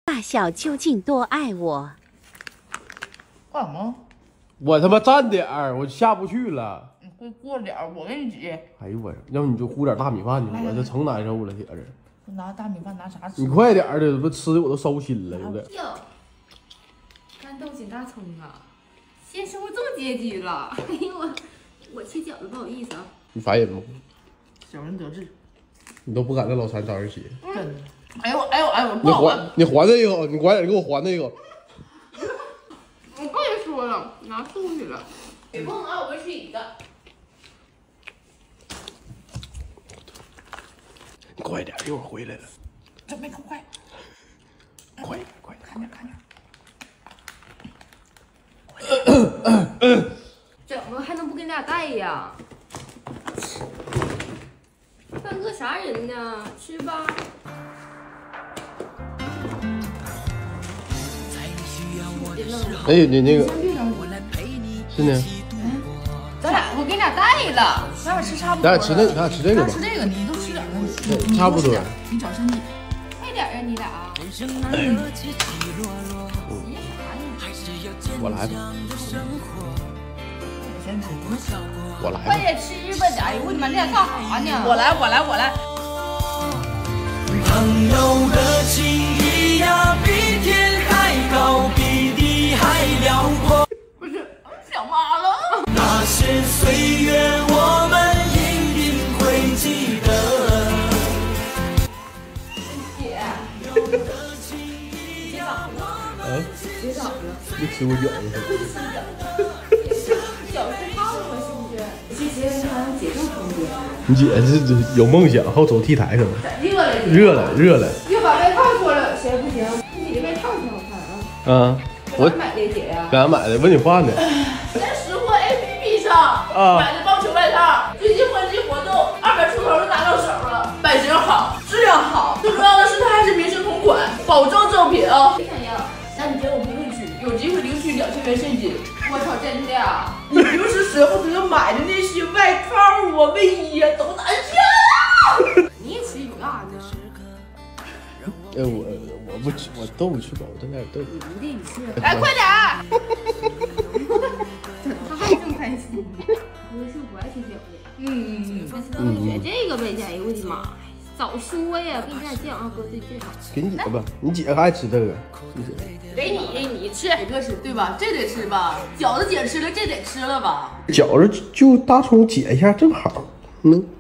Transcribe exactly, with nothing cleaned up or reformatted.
大小究竟多爱我？ 干什么？ 我他妈站点儿，我下不去了。 你快过点儿，我给你挤。 哎呦我，要不你就糊点大米饭去，我这成难受了，铁子。 拿大米饭拿啥吃？ 你快点儿的，不吃的我都烧心了，有点。 哟，干豆紧大葱啊！现在生活这么拮据了。哎呦我，我切饺子不好意思啊。 你烦人不？ 小人得志。 你都不敢在老三招人鞋。 真的。哎呦哎呦哎呦！ 你还你还那个，你快点，你给我还那个。 我刚才说了，拿醋去了。别碰啊！我吃一个。 你快点，一会儿回来了。 准备赶快。 快点快点， 看点看点。整个还能不给你俩带呀？大哥啥人呢？吃吧。 哎，你那个是呢。 咱俩我给你俩带了，咱俩吃差不多。 咱俩吃那，咱俩吃这个吧。 吃这个，你都吃点吧。 差不多。 你找身体。 快点呀，你俩。 我来吧。我来吧。 快点吃吧，哎呦我的妈，你俩干啥呢？我来，我来，我来。 朋友的情谊呀，比天还高，比地还辽阔。 不是，想妈了。 那些岁月，我们一定会记得。 姐，姐咋了？ 啊？ 姐咋了？ 没吃过饺子。 饺子胖了是不是？这些人好像姐更疯癫。 你姐是有梦想，好走 T 台什么？ 热了， 热了，热了。 又把外套脱了，谁不行？你这外套挺好看啊。 啊。 我买的姐呀。 刚才买的，问你换的。 在识货 A P P 上买的棒球外套，最近春季活动，二百出头就拿到手了，版型好，质量好，最重要的是它还是民生同款，保证正品啊。 谁想要？ 那你给我评论区，有机会领取两千元现金。 我操，真的啊！ 你平时舍不得买的那些外套啊、卫衣啊，都拿去了。 你也吃，你干啥呢？ 哎，我我不吃，我都不吃饱，我整点豆。 你不得你吃。 来，快点！ 他还正开心。我是不爱吃饺子。 嗯嗯嗯。 那选这个呗，哎呦我的妈！早说呀，给你俩酱啊，哥自己介绍。 给你姐吧，你姐还爱吃这个。你姐。 给你，你吃。 给哥吃对吧？这得吃吧？饺子姐吃了，这得吃了吧？ 饺子就大葱解一下正好，嗯。